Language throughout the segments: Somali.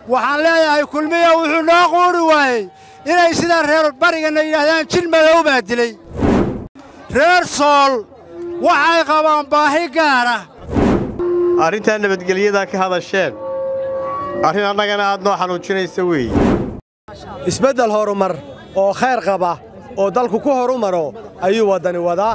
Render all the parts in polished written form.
waxaan leeyahay kulmiye wuxuu noo quuri waayey inay sida reer barigana yidhaahdaan jil madow baa dilay reer sool waxay qabaan baahi gaara arrinta nabadgelyada ka hadasheen arrin annagana aad noo xanuujinaysa weeye isbeddel horumar oo khayr qaba oo dalku ku horumaro ayuu wadani wadaa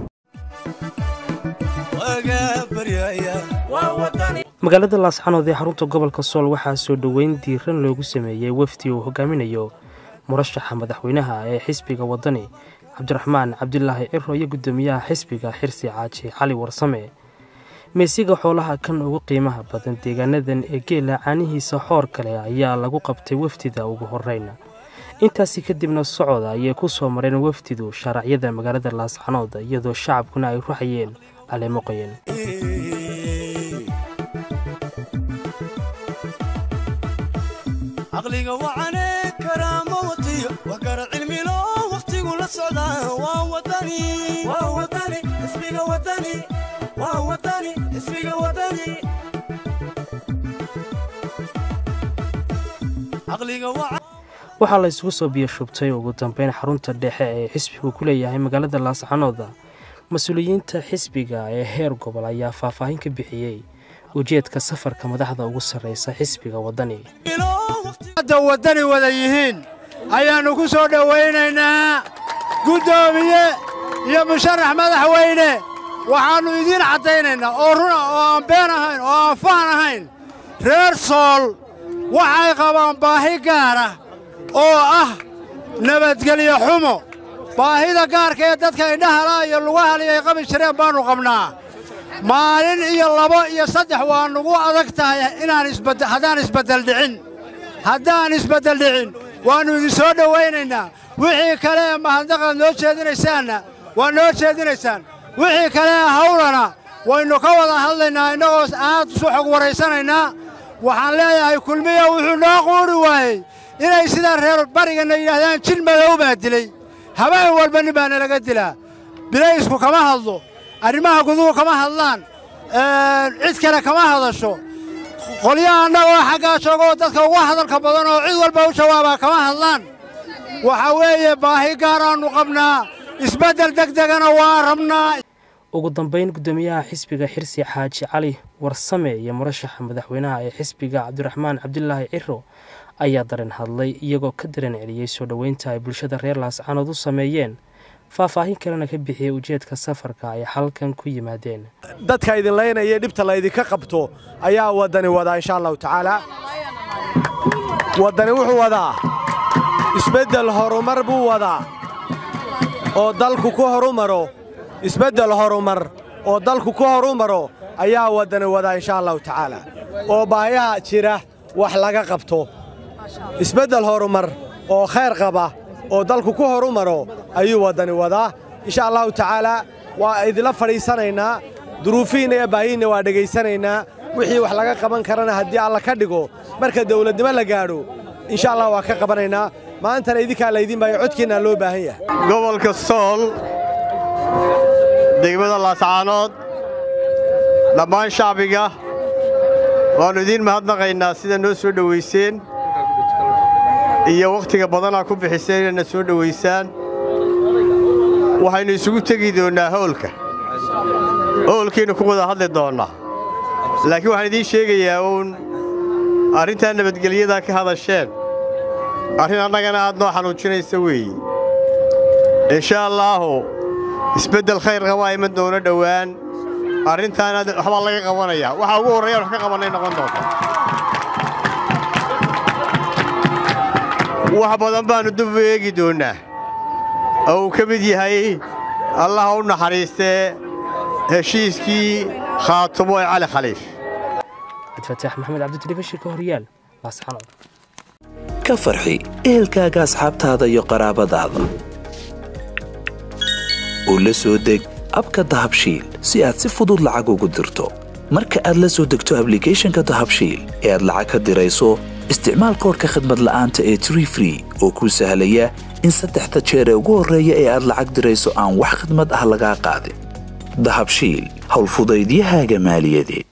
magaalada laascanood ee xarunta gobolka sool waxaa soo dhoweyn diiran loogu sameeyey wafdi uu hogaaminayo murashaxa madaxweynaha ee xisbiga wadani cabdiraxmaan cabdilaahi ciro iyo guddoomiyaha xisbiga xirsi caaji cali warsame meesiga xoolaha kan ugu qiimaha badan deegaanadan ee geela caanihiisa xoor kale ayaa lagu qabtay wafdida ugu horreyn intaasi kadibna socod ayay ku soo mareen wafdidu sharacyada magaalada laascanood iyadoo shacabkuna ay ruxayeen caleemo qoyan عقليقة وعاني كرامة وطية وقرأ علمي له وقتي قول السعودة ووطني ووطني اسمي وطني ووطني اسمي وطني عقليقة وعاني waxaa la isugu soo biyo shubtay ugu dambeyn xarunta dhexe ee xisbigu ku leeyahay magaalada laascanood mas-uuliyiinta xisbiga ee heer gobol ayaa faahfaahin ka bixiyey ujeedka safarka madaxda ugu sarreysa xisbiga wadani wadani wada yihiin ayaannu ku soo dhowaynaynaa guddoomiye iyo musharax madaxweyne waxaannu idiin caddaynaynaa oo runa oo aan been ahayn oo aan faan ahayn reer sool waxay qabaan baahi gaara oo ah nabadgelyo xumo baahida gaarka ee dadka indhahala iyo lugahalii ay qabi jireen baannu qabnaa maalin iyo labo iyo saddex waa nugu adag tahay haddaan isbeddel dhicin waannu idin soo dhowaynaynaa wixii kale ee mahadnaqaad noo jeedinaysaanna waa noo jeedinaysaan wixii kale ee hawlana waynu ka wada hadlaynaa innagoo aad isu xog waraysanaynaa waxaan leeyahay kulmiye wuxuu noo quuri waayey inay sida reer barigana yidhaahdaan jil madow baa dilay habeen walba nin baa nalaga dilaa bilaysku kama hadlo arrimaha guduhu kama hadlaan cid kale kama hadasho qolyaha annagoo xaggaa joogoo dadka ugu hadalka badan oo cid walba u jawaabaa kama hadlaan waxa weeye baahi gaaraannu qabnaa isbeddel degdegana waa rabnaa ugu dambayn guddoomiyaha xisbiga xirsi xaaji cali warsame iyo murashaxa madaxweynaha ee xisbiga cabdiraxmaan cabdilaahi ciro ayaa dareen hadlay iyagoo ka dareen celiyey soo dhoweynta ay bulshada reer laascanood u sameeyeen faahfaahin kalena ka bixiyey ujeedka safarka ay halkan ku yimaadeen dadka idin leynaya dhibta laydinka qabto ayaa wadani wadaa insha allahu tacaala wadani wuxuu wadaa isbeddel horumar buu wadaa oo dalku ku horumaro isbeddel horumar oo dalku ku horumaro ayaa wadani wadaa insha allahu tacaala oo baayaha jira wax laga qabto isbeddel horumar oo khayr qaba oo dalku ku horumaro ayuu wadani wadaa insha allahu tacaala waa idila fadhiisanaynaa duruufihiinna iyo baahihiinna waa dhegaysanaynaa wixii wax laga qaban karana haddii alla ka dhigo marka dawladnimo la gaadho insha allah waa ka qabanaynaa maantana idinkaa laydin baayo codkiinna loo baahan yahay gobolka sool degmada laascaanood dhammaan shacbiga waannu idiin mahadnaqaynaa sida noo soo dhowayseen iyo wakhtiga badanaa ku bixiseen inayna soo dhowaysaan waxaynu isugu tegi doonnaa howlkaynu ku wada hadli doonnaa laakiin waxaan idiin sheegayaa uun arrintaa nabadgelyada ka hadasheen arrin annagana aad noo xanuujinaysa weeye insha allaahu isbeddel khayr qabaa iman doono dhowaan arrintaana waxbaa laga qabanayaa waxa ugu horreeyaan wax ka qabannay noqon doonta wax badan baannu dub eegi doonnaa oo uu ka mid yahay allaha u naxariistee heshiiskii khaatumo ee cali khaliif cabdifataax maxamed cabditelefishinka horyaal laascanood ka farxi ehelkaaga asxaabtaada iyo qaraabadaada oo la soo deg abka dahabshiil si aad si fudud lacag ugu dirto marka aad la soo degto ablicathonka dahabshiil ee aad lacag ka dirayso isticmaal koodhka khidmad la'aanta ee Tree Free oo kuu sahlaya in 3 jeer ee ugu horreeya ee aad lacag dirayso aan wax khidmad ah laga qaadin dahabshiil hawl fudaydiyahaaga maaliyadeed